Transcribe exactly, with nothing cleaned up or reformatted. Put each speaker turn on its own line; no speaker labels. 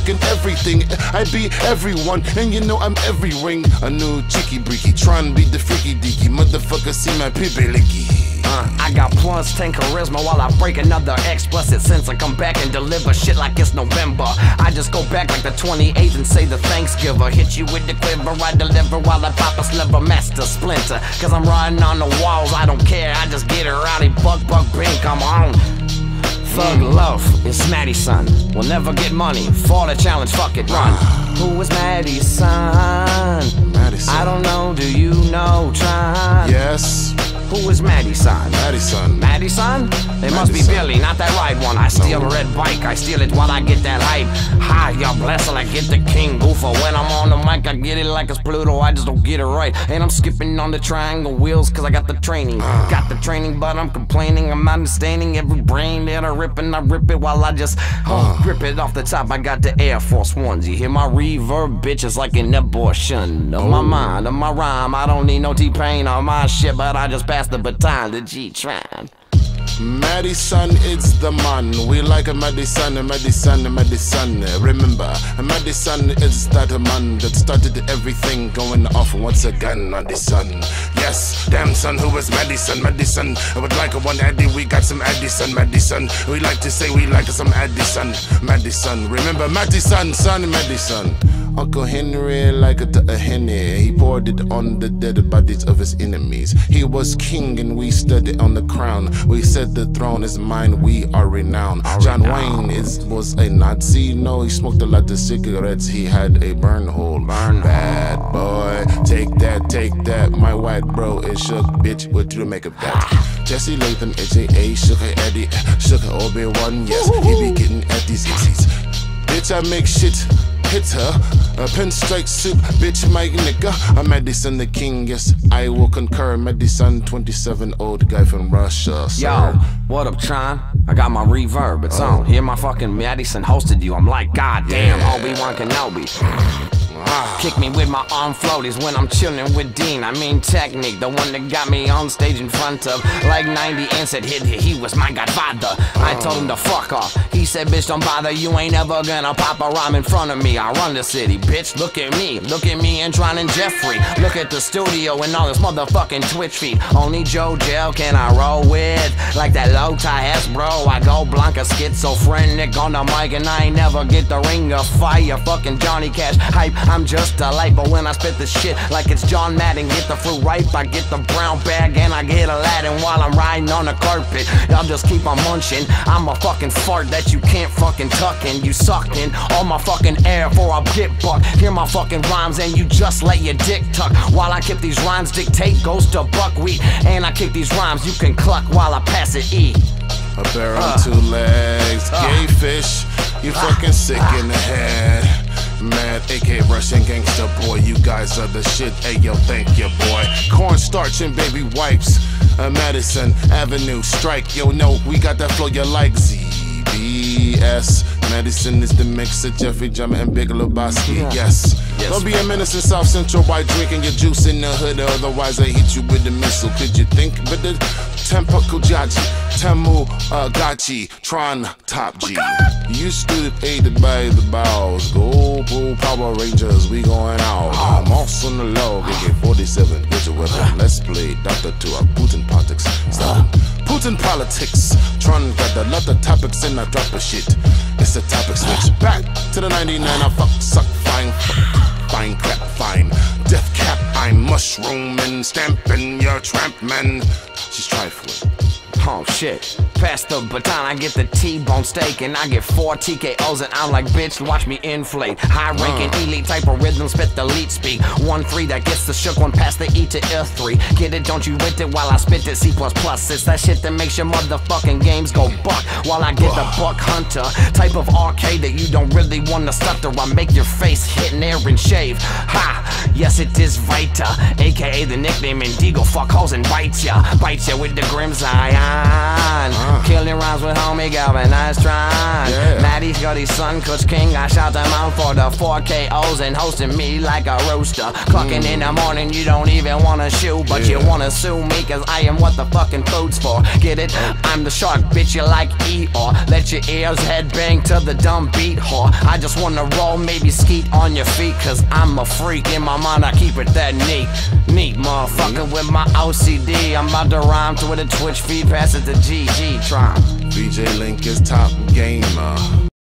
fucking everything. I be everyone, and you know I'm every ring. A new cheeky breaky, trying to be the freaky deaky. Motherfucker, see my pippy licky.
Uh, I got plus ten charisma while I break another explicit sense. I come back and deliver shit like it's November. I just go back like the twenty-eighth and say the Thanksgiver. Hit you with the quiver, I deliver while I pop a sliver, master splinter. Cause I'm riding on the walls, I don't care, I just get it rowdy. Buck, buck, bing, come on. Thug love, it's Maddie son. We'll never get money, for the challenge, fuck it, run. Who is Maddie son?
Maddie son.
I don't know, do you know, Tron?
Yes.
Who is Maddie son?
Maddie son.
Maddie son? It must be Billy, not that right one. I steal
No.
a red bike, I steal it while I get that hype. Hi, y'all blessed, I get the king goofer. When I'm on the mic, I get it like it's Pluto, I just don't get it right. And I'm skipping on the triangle wheels, cause I got the training.
Uh.
Got the training, but I'm complaining. I'm understanding every brain that I rip, and I rip it while I just oh,
Uh.
grip it off the top. I got the Air Force Ones. You hear my reverb, bitch, it's like an abortion. Of my mind, of my rhyme, I don't need no T-Pain on my shit, but I just pass the baton to G-Tron.
Maddie son is the man. We like a Maddie son, a Maddie son, a Maddie son. Remember, a Maddie son is that man that started everything going off once again. Maddie son, yes, damn son, who is Maddie son? Maddie son, I would like a one Addy. We got some Addy son, Maddie son. We like to say we like some Addy son, Maddie son. Remember, Maddie son, son, Maddie son. Uncle Henry like a, a henny. He poured it on the dead bodies of his enemies. He was king and we stood on the crown. We said the throne is mine, we are renowned. John Wayne is was a Nazi. No, he smoked a lot of cigarettes. He had a burn hole.
Burn
Bad boy, take that, take that. My white bro is shook, bitch. What you make of that? Jesse Latham, H A A, Sugar Eddie, Sugar Obi-Wan. Yes, he be getting at these ixies. Bitch, I make shit. Hit her, a pinstripe suit, bitch, my nigga. I'm Madison the king, yes, I will concur. Madison, twenty-seven, old guy from Russia, sir.
Yo, what up, Tron? I got my reverb, it's on. Hear my fucking Madison hosted you. I'm like, goddamn,
Yeah.
Obi-Wan Kenobi.
Ah.
Kick me with my arm floaties when I'm chillin' with Dean. I mean Technique, the one that got me on stage in front of like ninety and said hit hit, he was my godfather. I told him to fuck off. He said, bitch, don't bother, you ain't ever gonna pop a rhyme in front of me. I run the city, bitch, look at me. Look at me and Tron and Jeffrey. Look at the studio and all this motherfucking Twitch feed. Only Joe Gel can I roll with. Like that low tie ass bro, I go Blanca schizophrenic on the mic and I ain't never get the ring of fire. Fucking Johnny Cash hype, I'm just a light, but when I spit this shit like it's John Madden, get the fruit ripe, I get the brown bag and I get Aladdin while I'm riding on the carpet. Y'all just keep on munching. I'm a fucking fart that you can't fucking tuck in. You sucking all my fucking air for a bit buck. Hear my fucking rhymes and you just let your dick tuck. While I kick these rhymes, dictate goes to buckwheat. And I kick these rhymes, you can cluck while I pass it E.
A bear on
Uh.
two legs,
Uh.
gay fish, you fucking sick in the head. Mad A K Russian gangster boy, you guys are the shit. Hey yo, thank you boy. Cornstarch and baby wipes, uh, Madison Avenue strike. Yo, no, we got that flow you like. Z B S Madison is the mix of Jeffrey Jummer and Big Lebowski. Yes.
Yes,
Don't be a menace in South Central by drinking your juice in the hood, otherwise I hit you with a missile. Could you think? But the Tempa Kujaji, Temu uh, Gachi, Tron Top G. You stood aided by the bows. Go Pro Power Rangers, we going out. I'm also on the log, A K forty-seven, get your weapon. Let's play Doctor to our Putin politics. Stop. Putin politics. Tron got a lot of topics and I drop a shit. It's a topic switch. Back to the ninety-nine, I fuck, suck, fine, fuck, fine, crap, fine. Death cap, I'm mushrooming, stamping your tramp man. She's trifling.
Oh shit, pass the baton, I get the T-bone steak and I get four T K Os and I'm like, bitch, watch me inflate. High ranking
Uh.
elite type of rhythm, spit the lead speak. One three that gets the shook one past the E to F three. Get it, don't you with it while I spit it C plus plus. It's that shit that makes your motherfucking games go buck. While I get the buck hunter, type of arcade that you don't really wanna stutter. I make your face hit an air and shave. Ha, yes it is Vita, aka the nickname Indigo, fuck hoes and bite ya. Bite ya with the grim Zion.
Uh.
Killing rhymes with homie Galvanized Tron.
Yeah.
Maddie Scotty's son, Coach King, I shout them out for the four K Os and hosting me like a roaster. Clucking mm. in the morning, you don't even wanna shoot, but yeah. you wanna sue me cause I am what the fucking food's for. Get it? I'm the shark, bitch, you like E or let your ears head bang to the dumb beat whore. I just wanna roll, maybe skeet on your feet, cause I'm a freak. In my mind, I keep it that neat. Neat, motherfucker, with my O C D. I'm about to rhyme to a Twitch feed, pass it to G G Tron.
B J Link is top gamer.